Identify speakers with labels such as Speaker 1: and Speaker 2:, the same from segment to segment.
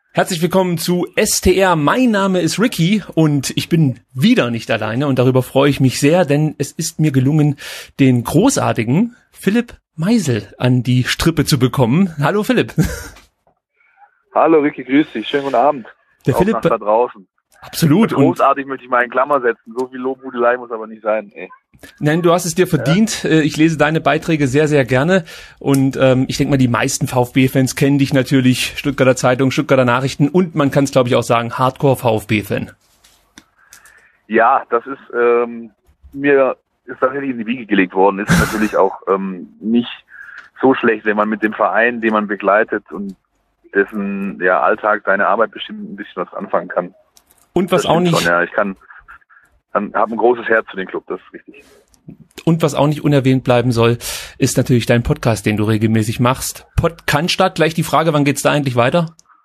Speaker 1: Herzlich willkommen zu STR. Mein Name ist Ricky und ich bin wieder nicht alleine und darüber freue ich mich sehr, denn es ist mir gelungen, den großartigen Philipp Meisel an die Strippe zu bekommen. Hallo Philipp.
Speaker 2: Hallo Ricky, grüß dich. Schönen guten Abend.
Speaker 1: Der Philipp
Speaker 2: da draußen.
Speaker 1: Absolut.
Speaker 2: Großartig möchte ich mal in Klammer setzen. So viel Lobhudelei muss aber nicht sein. Ey.
Speaker 1: Nein, du hast es dir verdient. Ja. Ich lese deine Beiträge sehr, sehr gerne. Und ich denke mal, die meisten VfB-Fans kennen dich natürlich. Stuttgarter Zeitung, Stuttgarter Nachrichten und man kann es, glaube ich, auch sagen, Hardcore-VfB-Fan.
Speaker 2: Ja, das ist mir ist tatsächlich in die Wiege gelegt worden. Ist natürlich auch nicht so schlecht, wenn man mit dem Verein, den man begleitet und dessen Alltag, seine Arbeit bestimmt ein bisschen was anfangen kann.
Speaker 1: Und was auch nicht...
Speaker 2: Schon, ja. Ich habe ein großes Herz für den Club, das ist richtig.
Speaker 1: Und was auch nicht unerwähnt bleiben soll, ist natürlich dein Podcast, den du regelmäßig machst. Podcast, gleich die Frage, wann geht's da eigentlich weiter?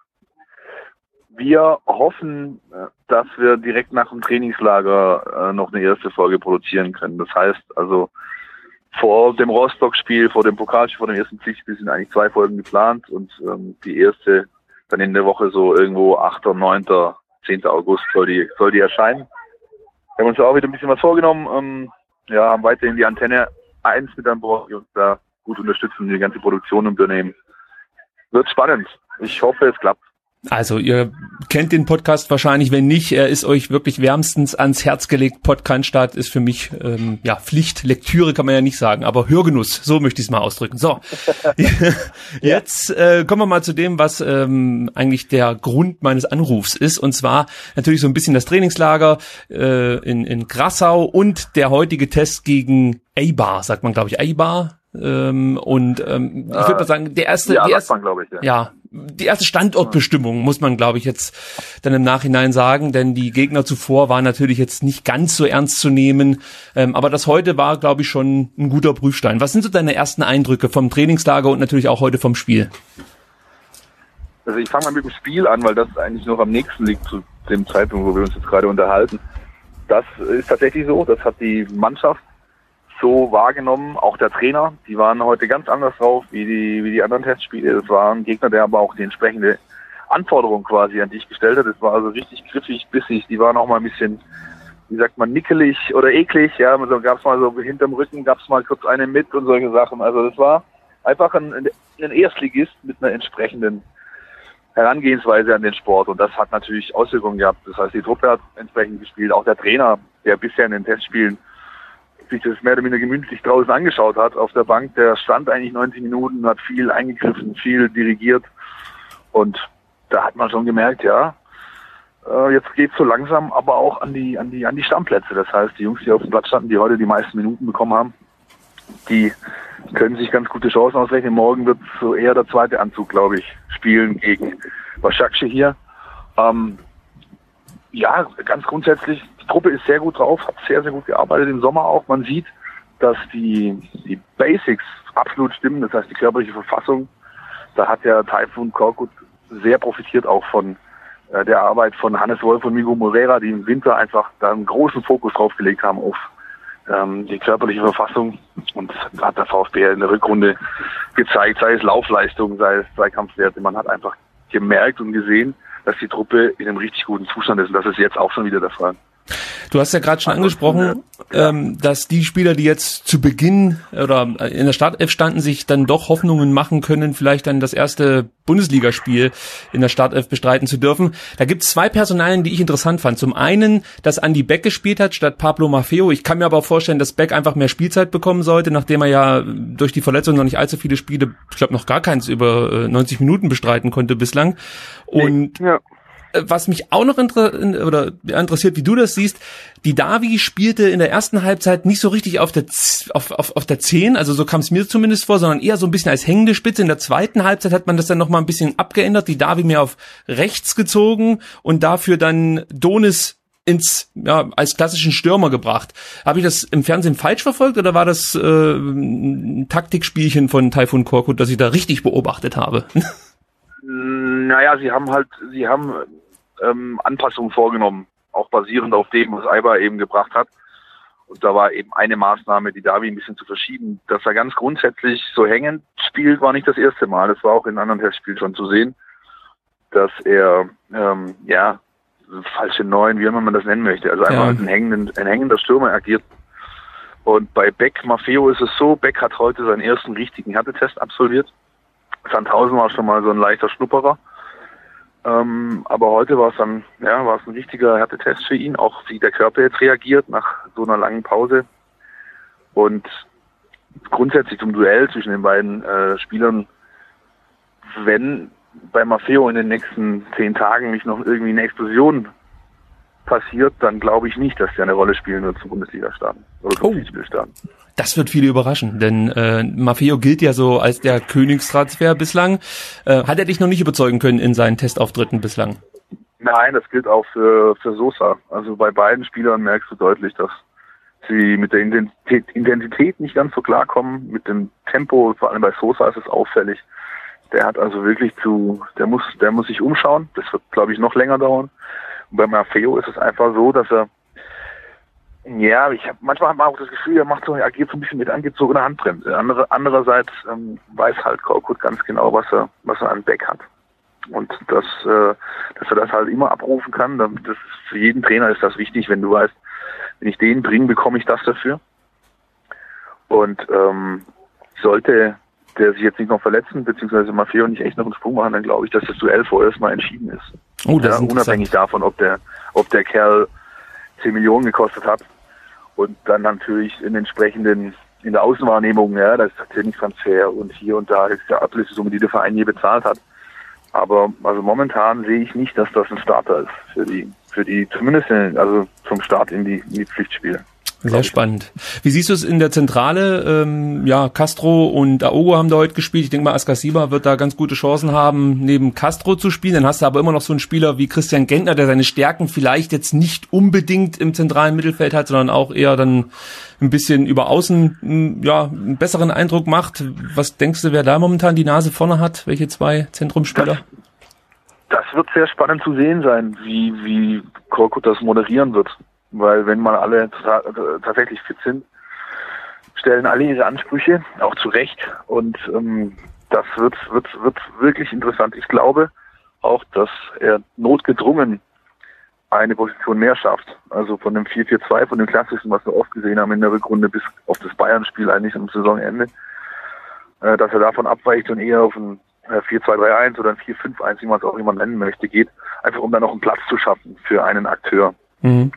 Speaker 2: Wir hoffen, dass wir direkt nach dem Trainingslager noch eine erste Folge produzieren können. Das heißt also, vor dem Rostock-Spiel, vor dem Pokalspiel, vor dem ersten Pflichtspiel sind eigentlich 2 Folgen geplant und die erste dann in der Woche so irgendwo 8., 9., 10. August soll die erscheinen. Wir haben uns auch wieder ein bisschen was vorgenommen, haben weiterhin die Antenne 1 mit an Bord, die uns da gut unterstützen, die ganze Produktion übernehmen. Wird spannend. Ich hoffe, es klappt.
Speaker 1: Also ihr kennt den Podcast wahrscheinlich, wenn nicht, er ist euch wirklich wärmstens ans Herz gelegt. Podcast ist für mich Pflicht, Lektüre kann man ja nicht sagen, aber Hörgenuss, so möchte ich es mal ausdrücken. So, jetzt kommen wir mal zu dem, was eigentlich der Grund meines Anrufs ist, und zwar natürlich so ein bisschen das Trainingslager in Grassau und der heutige Test gegen Eibar, sagt man glaube ich Eibar. Ich würde mal sagen, die erste Standortbestimmung muss man, glaube ich, jetzt dann im Nachhinein sagen, denn die Gegner zuvor waren natürlich jetzt nicht ganz so ernst zu nehmen, aber das heute war, glaube ich, schon ein guter Prüfstein. Was sind so deine ersten Eindrücke vom Trainingslager und natürlich auch heute vom Spiel?
Speaker 2: Also ich fange mal mit dem Spiel an, weil das eigentlich noch am nächsten liegt zu dem Zeitpunkt, wo wir uns jetzt gerade unterhalten. Das ist tatsächlich so, das hat die Mannschaft so wahrgenommen, auch der Trainer, die waren heute ganz anders drauf wie die anderen Testspiele. Das war ein Gegner, der aber auch die entsprechende Anforderung quasi an dich gestellt hat. Das war also richtig griffig, bissig. Die waren auch mal ein bisschen, wie sagt man, nickelig oder eklig. Ja, also gab's mal so hinterm Rücken, gab's mal kurz eine mit und solche Sachen. Also das war einfach ein Erstligist mit einer entsprechenden Herangehensweise an den Sport. Und das hat natürlich Auswirkungen gehabt. Das heißt, die Truppe hat entsprechend gespielt. Auch der Trainer, der bisher in den Testspielen sich das mehr oder minder gemütlich draußen angeschaut hat auf der Bank, der stand eigentlich 90 Minuten, hat viel eingegriffen, viel dirigiert und da hat man schon gemerkt, jetzt geht's so langsam aber auch an die Stammplätze. Das heißt, die Jungs, die auf dem Platz standen, die heute die meisten Minuten bekommen haben, die können sich ganz gute Chancen ausrechnen. Morgen wird so eher der zweite Anzug, glaube ich, spielen gegen Başakşehir hier. Ganz grundsätzlich, die Truppe ist sehr gut drauf, hat sehr, sehr gut gearbeitet im Sommer auch. Man sieht, dass die Basics absolut stimmen, das heißt die körperliche Verfassung. Da hat der Tayfun Korkut sehr profitiert auch von der Arbeit von Hannes Wolf und Miguel Moreira, die im Winter einfach da einen großen Fokus drauf gelegt haben auf die körperliche Verfassung. Und das hat der VfB in der Rückrunde gezeigt, sei es Laufleistung, sei es Zweikampfwerte. Man hat einfach gemerkt und gesehen, dass die Truppe in einem richtig guten Zustand ist. Und das ist jetzt auch schon wieder der Fall.
Speaker 1: Du hast ja gerade schon angesprochen, dass die Spieler, die jetzt zu Beginn oder in der Startelf standen, sich dann doch Hoffnungen machen können, vielleicht dann das erste Bundesligaspiel in der Startelf bestreiten zu dürfen. Da gibt es 2 Personalien, die ich interessant fand. Zum einen, dass Andi Beck gespielt hat statt Pablo Maffeo. Ich kann mir aber auch vorstellen, dass Beck einfach mehr Spielzeit bekommen sollte, nachdem er ja durch die Verletzung noch nicht allzu viele Spiele, ich glaube noch gar keins über 90 Minuten bestreiten konnte bislang. Und was mich auch noch interessiert, wie du das siehst, die Davi spielte in der ersten Halbzeit nicht so richtig auf der 10, also so kam es mir zumindest vor, sondern eher so ein bisschen als hängende Spitze. In der zweiten Halbzeit hat man das dann nochmal ein bisschen abgeändert, die Davi mehr auf rechts gezogen und dafür dann Donis als klassischen Stürmer gebracht. Habe ich das im Fernsehen falsch verfolgt oder war das ein Taktikspielchen von Tayfun Korkut, das ich da richtig beobachtet habe?
Speaker 2: Naja, sie haben Anpassungen vorgenommen, auch basierend auf dem, was Eibar eben gebracht hat. Und da war eben eine Maßnahme, die Davi ein bisschen zu verschieben. Dass er ganz grundsätzlich so hängend spielt, war nicht das erste Mal. Das war auch in anderen Testspielen schon zu sehen. dass er, falsche Neun, wie immer man das nennen möchte, also einfach als ein hängender Stürmer agiert. Und bei Maffeo ist es so, Beck hat heute seinen ersten richtigen Härtetest absolviert. Sandhausen war schon mal so ein leichter Schnupperer. Aber heute war es dann, war es ein richtiger Härtetest für ihn, auch wie der Körper jetzt reagiert nach so einer langen Pause. Und grundsätzlich zum Duell zwischen den beiden Spielern, wenn bei Maffeo in den nächsten 10 Tagen nicht noch irgendwie eine Explosion passiert, dann glaube ich nicht, dass der eine Rolle spielen wird zum Bundesliga-Starten oder zum Pflichtspiel-Starten.
Speaker 1: Das wird viele überraschen, denn Maffeo gilt ja so als der Königstransfer bislang. Hat er dich noch nicht überzeugen können in seinen Testauftritten bislang?
Speaker 2: Nein, das gilt auch für Sosa. Also bei beiden Spielern merkst du deutlich, dass sie mit der Intensität nicht ganz so klarkommen, mit dem Tempo, vor allem bei Sosa ist es auffällig. Der hat also wirklich der muss sich umschauen. Das wird, glaube ich, noch länger dauern. Und bei Maffeo ist es einfach so, dass er, manchmal hat man auch das Gefühl, er agiert so ein bisschen mit angezogener Handbremse. Andererseits weiß halt Korkut ganz genau, was er an Beck hat. Und dass er das halt immer abrufen kann. Für jeden Trainer ist das wichtig, wenn du weißt, wenn ich den bringe, bekomme ich das dafür. Und sollte der sich jetzt nicht noch verletzen, beziehungsweise Maffeo nicht echt noch einen Sprung machen, dann glaube ich, dass das Duell vorerst mal entschieden ist.
Speaker 1: Oh, das ist
Speaker 2: unabhängig davon, ob der Kerl 10 Millionen gekostet hat und dann natürlich in der Außenwahrnehmung, das ist tatsächlich Transfer und hier und da ist der Ablösesumme, die der Verein je bezahlt hat. Aber also momentan sehe ich nicht, dass das ein Starter ist für die zumindest zum Start in die Pflichtspiele.
Speaker 1: Sehr spannend. Wie siehst du es in der Zentrale? Castro und Aogo haben da heute gespielt. Ich denke mal, Askasiba wird da ganz gute Chancen haben, neben Castro zu spielen. Dann hast du aber immer noch so einen Spieler wie Christian Gentner, der seine Stärken vielleicht jetzt nicht unbedingt im zentralen Mittelfeld hat, sondern auch eher dann ein bisschen über außen einen besseren Eindruck macht. Was denkst du, wer da momentan die Nase vorne hat? Welche 2 Zentrumsspieler?
Speaker 2: Das wird sehr spannend zu sehen sein, wie Korkut das moderieren wird. Weil wenn mal alle tatsächlich fit sind, stellen alle ihre Ansprüche, auch zu Recht. Und das wird wirklich interessant. Ich glaube auch, dass er notgedrungen eine Position mehr schafft. Also von dem 4-4-2, von dem klassischen, was wir oft gesehen haben in der Rückrunde bis auf das Bayern-Spiel eigentlich am Saisonende, dass er davon abweicht und eher auf ein 4-2-3-1 oder ein 4-5-1, wie man es auch immer nennen möchte, geht. Einfach um da noch einen Platz zu schaffen für einen Akteur. Mhm.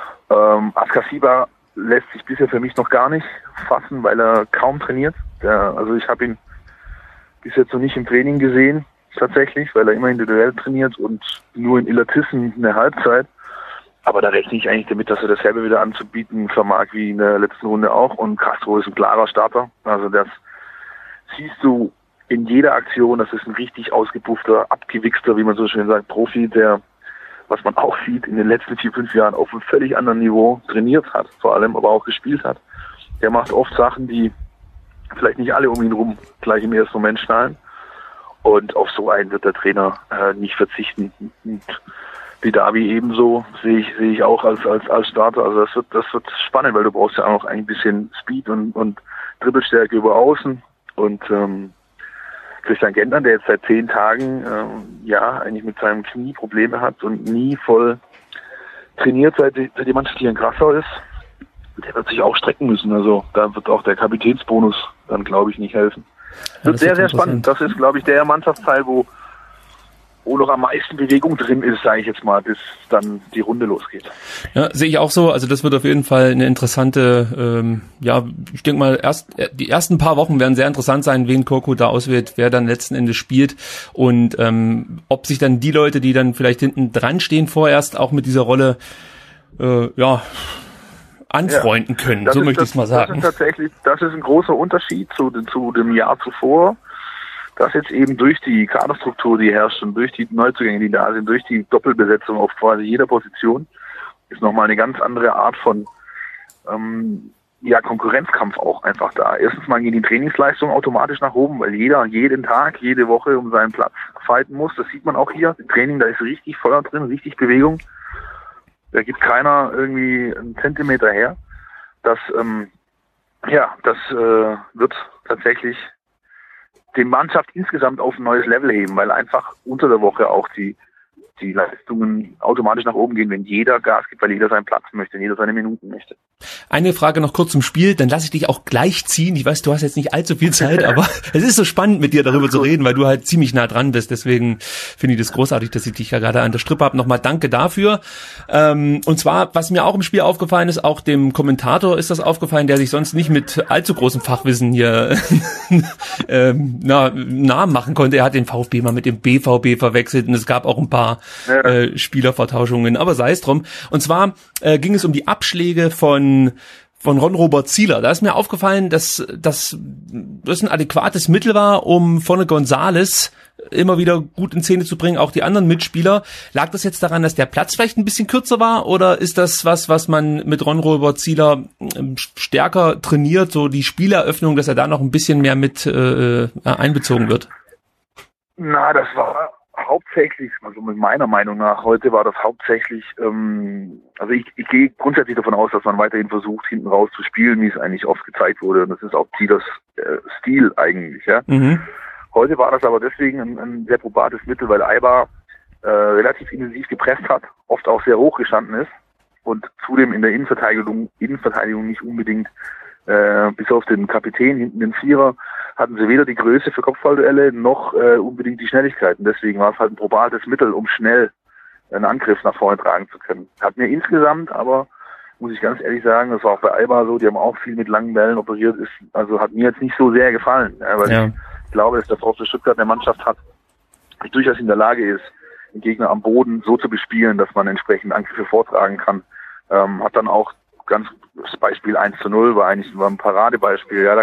Speaker 2: Askasiba lässt sich bisher für mich noch gar nicht fassen, weil er kaum trainiert. Also ich habe ihn bis jetzt noch nicht im Training gesehen, tatsächlich, weil er immer individuell trainiert und nur in Illertissen eine Halbzeit. Aber da rechne ich eigentlich damit, dass er dasselbe wieder anzubieten vermag wie in der letzten Runde auch. Und Castro ist ein klarer Starter. Also das siehst du in jeder Aktion. Das ist ein richtig ausgepuffter, abgewichster, wie man so schön sagt, Profi, der, was man auch sieht, in den letzten 4-5 Jahren auf einem völlig anderen Niveau trainiert hat, vor allem, aber auch gespielt hat. Der macht oft Sachen, die vielleicht nicht alle um ihn rum gleich im ersten Moment schnallen. Und auf so einen wird der Trainer nicht verzichten. Und Badawi ebenso sehe ich auch als Starter. Also das wird spannend, weil du brauchst ja auch ein bisschen Speed und Dribbelstärke über außen. Und Christian Gentner, der jetzt seit 10 Tagen eigentlich mit seinem Knie Probleme hat und nie voll trainiert, seit die Mannschaft hier in Grassau ist, der wird sich auch strecken müssen. Also da wird auch der Kapitänsbonus dann, glaube ich, nicht helfen. Ja, wird sehr, sehr spannend. Das ist, glaube ich, der Mannschaftsteil, wo noch am meisten Bewegung drin ist, sage ich jetzt mal, bis dann die Runde losgeht.
Speaker 1: Ja, sehe ich auch so. Also das wird auf jeden Fall eine interessante, ich denke mal, die ersten paar Wochen werden sehr interessant sein, wen Korkut da auswählt, wer dann letzten Endes spielt und ob sich dann die Leute, die dann vielleicht hinten dran stehen, vorerst auch mit dieser Rolle anfreunden können. So möchte ich es mal sagen.
Speaker 2: Das ist ein großer Unterschied zu dem Jahr zuvor. Dass jetzt eben durch die Kaderstruktur, die herrscht und durch die Neuzugänge, die da sind, durch die Doppelbesetzung auf quasi jeder Position, ist nochmal eine ganz andere Art von Konkurrenzkampf auch einfach da. Erstens mal gehen die Trainingsleistungen automatisch nach oben, weil jeder jeden Tag, jede Woche um seinen Platz fighten muss. Das sieht man auch hier. Im Training, da ist richtig Feuer drin, richtig Bewegung. Da gibt keiner irgendwie einen Zentimeter her. Das wird tatsächlich die Mannschaft insgesamt auf ein neues Level heben, weil einfach unter der Woche auch die Leistungen automatisch nach oben gehen, wenn jeder Gas gibt, weil jeder seinen Platz möchte, jeder seine Minuten möchte.
Speaker 1: Eine Frage noch kurz zum Spiel, dann lasse ich dich auch gleich ziehen. Ich weiß, du hast jetzt nicht allzu viel Zeit, aber es ist so spannend, mit dir darüber zu reden, weil du halt ziemlich nah dran bist. Deswegen finde ich das großartig, dass ich dich ja gerade an der Strippe habe. Nochmal danke dafür. Und zwar, was mir auch im Spiel aufgefallen ist, auch dem Kommentator ist das aufgefallen, der sich sonst nicht mit allzu großem Fachwissen hier Namen machen konnte. Er hat den VfB mal mit dem BVB verwechselt und es gab auch ein paar Spielervertauschungen, aber sei es drum. Und zwar ging es um die Abschläge von Ron-Robert Zieler. Da ist mir aufgefallen, dass das ein adäquates Mittel war, um vorne González immer wieder gut in Szene zu bringen, auch die anderen Mitspieler. Lag das jetzt daran, dass der Platz vielleicht ein bisschen kürzer war, oder ist das was man mit Ron-Robert Zieler stärker trainiert, so die Spieleröffnung, dass er da noch ein bisschen mehr mit einbezogen wird?
Speaker 2: Na, das war hauptsächlich, also mit meiner Meinung nach, heute war das hauptsächlich, also ich gehe grundsätzlich davon aus, dass man weiterhin versucht, hinten raus zu spielen, wie es eigentlich oft gezeigt wurde. Und das ist auch Zielers Stil eigentlich, ja. Mhm. Heute war das aber deswegen ein sehr probates Mittel, weil Eibar relativ intensiv gepresst hat, oft auch sehr hoch gestanden ist und zudem in der Innenverteidigung nicht unbedingt, bis auf den Kapitän hinten den Vierer, hatten sie weder die Größe für Kopfballduelle noch unbedingt die Schnelligkeiten. Deswegen war es halt ein probates Mittel, um schnell einen Angriff nach vorne tragen zu können. Hat mir insgesamt aber, muss ich ganz ehrlich sagen, das war auch bei Eibar so, die haben auch viel mit langen Bällen operiert, also hat mir jetzt nicht so sehr gefallen, weil ich glaube, dass der VfB Stuttgart eine Mannschaft hat, die durchaus in der Lage ist, den Gegner am Boden so zu bespielen, dass man entsprechend Angriffe vortragen kann. Hat dann auch das Beispiel 1:0 war ein Paradebeispiel, ja, da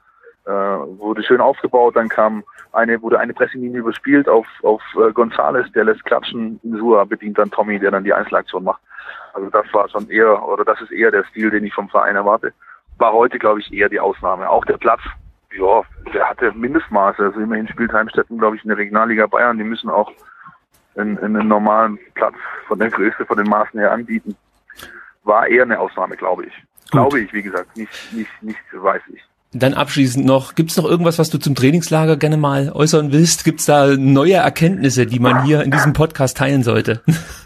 Speaker 2: wurde schön aufgebaut, dann wurde eine Pressinglinie überspielt auf González, der lässt klatschen, Insua bedient dann Tommy, der dann die Einzelaktion macht. Also das war schon das ist eher der Stil, den ich vom Verein erwarte. War heute, glaube ich, eher die Ausnahme. Auch der Platz, ja, der hatte Mindestmaße. Also immerhin spielt Heimstetten, glaube ich, in der Regionalliga Bayern. Die müssen auch einen normalen Platz von der Größe, von den Maßen her anbieten. War eher eine Ausnahme, glaube ich. Gut. Glaube ich, wie gesagt, nicht weiß ich.
Speaker 1: Dann abschließend noch, gibt's noch irgendwas, was du zum Trainingslager gerne mal äußern willst? Gibt's da neue Erkenntnisse, die man hier in diesem Podcast teilen sollte?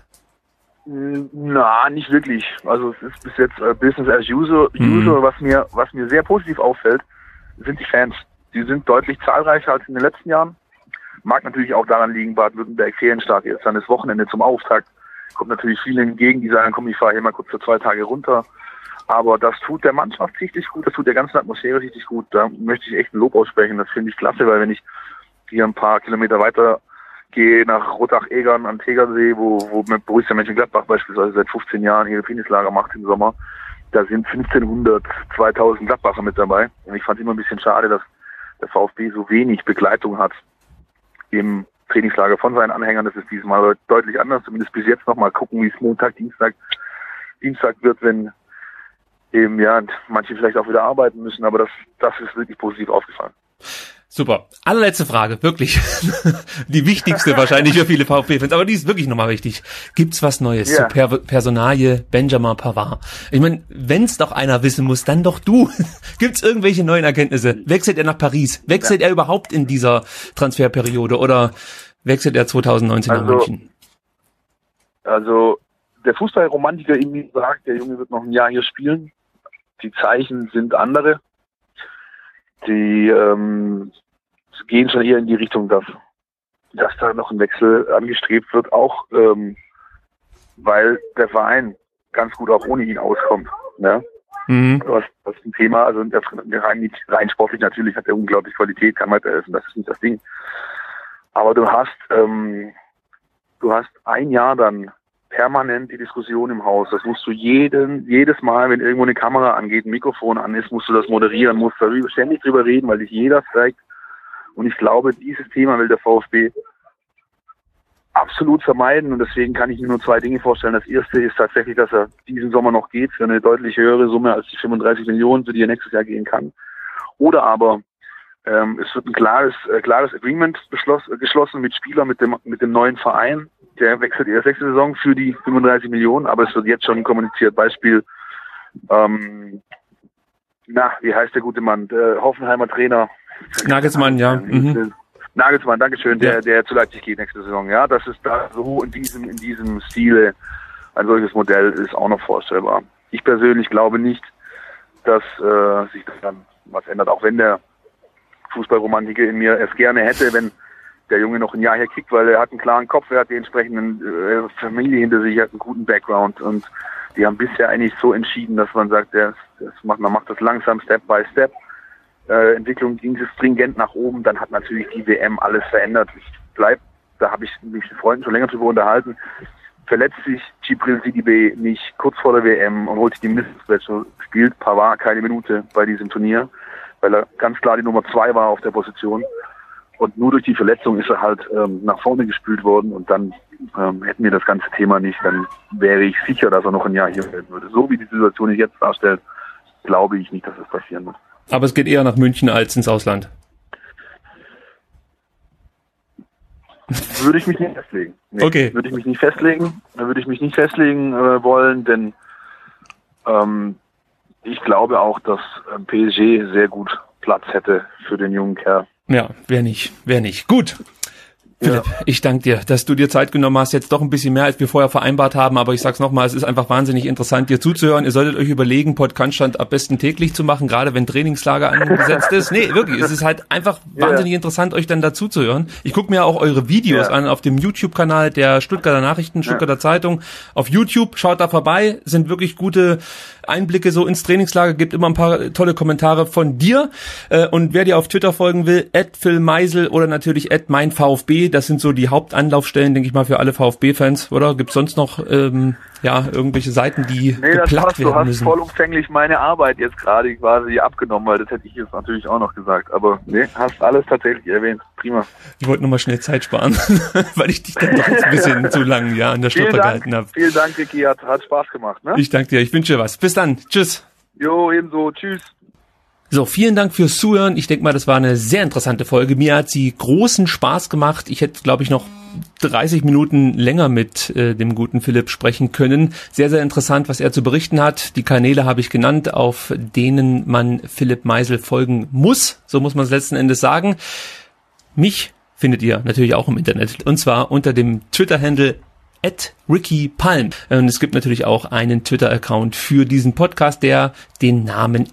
Speaker 2: Na, nicht wirklich. Also es ist bis jetzt Business as usual. Was mir sehr positiv auffällt, sind die Fans. Die sind deutlich zahlreicher als in den letzten Jahren. Mag natürlich auch daran liegen, Baden-Württemberg Ferienstart jetzt dann das Wochenende zum Auftakt. Kommt natürlich viele entgegen, die sagen, komm, ich fahre hier mal kurz für 2 Tage runter. Aber das tut der Mannschaft richtig gut, das tut der ganzen Atmosphäre richtig gut. Da möchte ich echt ein Lob aussprechen. Das finde ich klasse, weil wenn ich hier ein paar Kilometer weiter gehe nach Rottach-Egern am Tegernsee, wo mit Borussia Mönchengladbach beispielsweise seit 15 Jahren ihre Trainingslager macht im Sommer, da sind 1500, 2000 Gladbacher mit dabei. Und ich fand es immer ein bisschen schade, dass der VfB so wenig Begleitung hat im Trainingslager von seinen Anhängern. Das ist diesmal deutlich anders, zumindest bis jetzt noch mal gucken, wie es Montag, Dienstag wird, wenn eben manche vielleicht auch wieder arbeiten müssen, aber das ist wirklich positiv aufgefallen.
Speaker 1: Super. Allerletzte Frage, wirklich. Die wichtigste wahrscheinlich für viele VfB-Fans, aber die ist wirklich nochmal wichtig. Gibt's was Neues zur Personalie Benjamin Pavard? Ich meine, wenn's doch einer wissen muss, dann doch du. Gibt's irgendwelche neuen Erkenntnisse? Wechselt er nach Paris? Wechselt er überhaupt in dieser Transferperiode oder wechselt er 2019 nach München?
Speaker 2: Also der Fußballromantiker in mir sagt, der Junge wird noch ein Jahr hier spielen. Die Zeichen sind andere. Die gehen schon eher in die Richtung, dass da noch ein Wechsel angestrebt wird, auch weil der Verein ganz gut auch ohne ihn auskommt. Ne? Mhm. Was ein Thema, also rein sportlich natürlich hat er unglaublich Qualität, kann weiterhelfen, das ist nicht das Ding. Aber du hast ein Jahr dann permanent die Diskussion im Haus. Das musst du jedes Mal, wenn irgendwo eine Kamera angeht, ein Mikrofon an ist, musst du das moderieren, musst ständig drüber reden, weil dich jeder zeigt. Und ich glaube, dieses Thema will der VfB absolut vermeiden. Und deswegen kann ich mir nur 2 Dinge vorstellen. Das erste ist tatsächlich, dass er diesen Sommer noch geht für eine deutlich höhere Summe als die 35 Millionen, für die er nächstes Jahr gehen kann. Oder aber es wird ein klares Agreement geschlossen mit Spielern, mit dem neuen Verein. Der wechselt in der 6. Saison für die 35 Millionen, aber es wird jetzt schon kommuniziert. Beispiel, wie heißt der gute Mann? Der Hoffenheimer Trainer,
Speaker 1: Nagelsmann, ja.
Speaker 2: Nagelsmann, Dankeschön, der zu Leipzig geht nächste Saison. Ja, das ist da so in diesem Stile ein solches Modell ist auch noch vorstellbar. Ich persönlich glaube nicht, dass sich dann was ändert, auch wenn der Fußballromantiker in mir es gerne hätte, wenn der Junge noch ein Jahr hier kriegt, weil er hat einen klaren Kopf, er hat die entsprechenden Familie hinter sich, er hat einen guten Background und die haben bisher eigentlich so entschieden, dass man sagt, man macht das langsam, Step by Step. Entwicklung ging es stringent nach oben, dann hat natürlich die WM alles verändert. Da habe ich mich mit Freunden schon länger drüber unterhalten, verletzt sich Djibril Sidibé nicht kurz vor der WM und holt sich die Mistwäsche, spielt Pavard keine Minute bei diesem Turnier, weil er ganz klar die Nummer 2 war auf der Position. Und nur durch die Verletzung ist er halt nach vorne gespült worden und dann hätten wir das ganze Thema nicht, dann wäre ich sicher, dass er noch ein Jahr hier bleiben würde. So wie die Situation sich jetzt darstellt, glaube ich nicht, dass es passieren wird.
Speaker 1: Aber es geht eher nach München als ins Ausland.
Speaker 2: Würde ich mich nicht festlegen. Nee,
Speaker 1: okay.
Speaker 2: Würde ich mich nicht festlegen wollen, denn ich glaube auch, dass PSG sehr gut Platz hätte für den jungen Kerl.
Speaker 1: Ja, wer nicht. Gut. Philipp, ich danke dir, dass du dir Zeit genommen hast, jetzt doch ein bisschen mehr, als wir vorher vereinbart haben, aber ich sag's nochmal, es ist einfach wahnsinnig interessant, dir zuzuhören. Ihr solltet euch überlegen, Podcast am besten täglich zu machen, gerade wenn Trainingslager angesetzt ist. Nee, wirklich, es ist halt einfach wahnsinnig interessant, euch dann dazu zu hören. Ich gucke mir auch eure Videos an auf dem YouTube-Kanal der Stuttgarter Nachrichten, Stuttgarter Zeitung. Auf YouTube, schaut da vorbei, sind wirklich gute Einblicke so ins Trainingslager, gibt immer ein paar tolle Kommentare von dir. Und wer dir auf Twitter folgen will, @philmeisel oder natürlich @meinVfB, das sind so die Hauptanlaufstellen, denke ich mal, für alle VfB-Fans, oder? Gibt's sonst noch irgendwelche Seiten, die geplagt werden müssen?
Speaker 2: Du hast vollumfänglich meine Arbeit jetzt gerade quasi abgenommen, weil das hätte ich jetzt natürlich auch noch gesagt. Aber nee, hast alles tatsächlich erwähnt. Prima.
Speaker 1: Ich wollte nur mal schnell Zeit sparen, weil ich dich dann doch jetzt ein bisschen zu lang an der Strippe gehalten habe.
Speaker 2: Vielen Dank, Ricky, hat Spaß gemacht. Ne?
Speaker 1: Ich danke dir, ich wünsche dir was. Bis dann, tschüss.
Speaker 2: Jo, ebenso, tschüss.
Speaker 1: So, vielen Dank fürs Zuhören. Ich denke mal, das war eine sehr interessante Folge. Mir hat sie großen Spaß gemacht. Ich hätte, glaube ich, noch 30 Minuten länger mit dem guten Philipp sprechen können. Sehr, sehr interessant, was er zu berichten hat. Die Kanäle habe ich genannt, auf denen man Philipp Meisel folgen muss. So muss man es letzten Endes sagen. Mich findet ihr natürlich auch im Internet. Und zwar unter dem Twitter-Handle @RickyPalm. Und es gibt natürlich auch einen Twitter-Account für diesen Podcast, der den Namen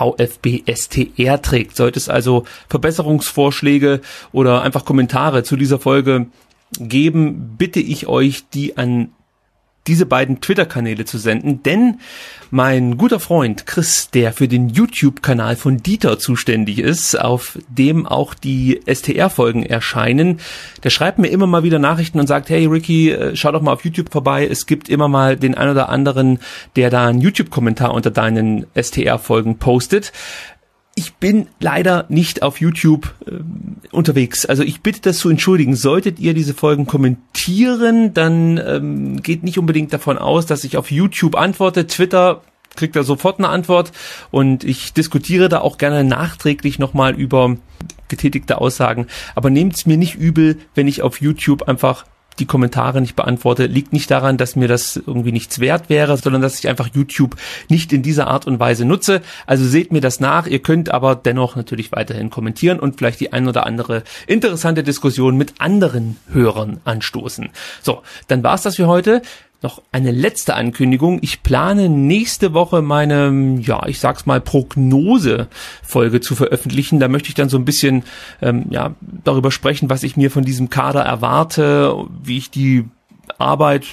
Speaker 1: @VfBSTR trägt. Sollte es also Verbesserungsvorschläge oder einfach Kommentare zu dieser Folge geben, bitte ich euch, die an diese beiden Twitter-Kanäle zu senden, denn mein guter Freund Chris, der für den YouTube-Kanal von Dieter zuständig ist, auf dem auch die STR-Folgen erscheinen, der schreibt mir immer mal wieder Nachrichten und sagt, hey Ricky, schau doch mal auf YouTube vorbei, es gibt immer mal den einen oder anderen, der da einen YouTube-Kommentar unter deinen STR-Folgen postet. Ich bin leider nicht auf YouTube unterwegs. Also ich bitte das zu entschuldigen. Solltet ihr diese Folgen kommentieren, dann geht nicht unbedingt davon aus, dass ich auf YouTube antworte. Twitter kriegt da sofort eine Antwort und ich diskutiere da auch gerne nachträglich nochmal über getätigte Aussagen. Aber nehmt es mir nicht übel, wenn ich auf YouTube einfach die Kommentare nicht beantworte, liegt nicht daran, dass mir das irgendwie nichts wert wäre, sondern dass ich einfach YouTube nicht in dieser Art und Weise nutze. Also seht mir das nach. Ihr könnt aber dennoch natürlich weiterhin kommentieren und vielleicht die ein oder andere interessante Diskussion mit anderen Hörern anstoßen. So, dann war's das für heute. Noch eine letzte Ankündigung. Ich plane nächste Woche meine, ich sag's mal, Prognose-Folge zu veröffentlichen. Da möchte ich dann so ein bisschen darüber sprechen, was ich mir von diesem Kader erwarte, wie ich die Arbeit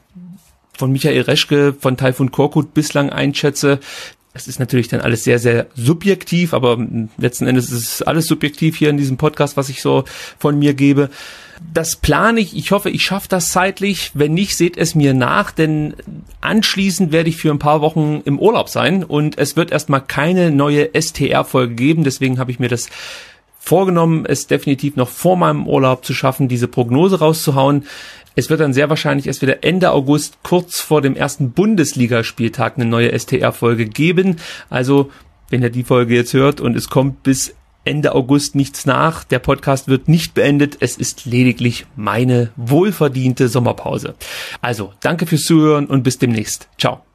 Speaker 1: von Michael Reschke, von Tayfun Korkut bislang einschätze. Es ist natürlich dann alles sehr, sehr subjektiv, aber letzten Endes ist es alles subjektiv hier in diesem Podcast, was ich so von mir gebe. Das plane ich. Ich hoffe, ich schaffe das zeitlich. Wenn nicht, seht es mir nach, denn anschließend werde ich für ein paar Wochen im Urlaub sein und es wird erstmal keine neue STR-Folge geben. Deswegen habe ich mir das vorgenommen, es definitiv noch vor meinem Urlaub zu schaffen, diese Prognose rauszuhauen. Es wird dann sehr wahrscheinlich erst wieder Ende August, kurz vor dem ersten Bundesligaspieltag, eine neue STR-Folge geben. Also, wenn ihr die Folge jetzt hört und es kommt bis Ende August nichts nach, der Podcast wird nicht beendet, es ist lediglich meine wohlverdiente Sommerpause. Also, danke fürs Zuhören und bis demnächst. Ciao.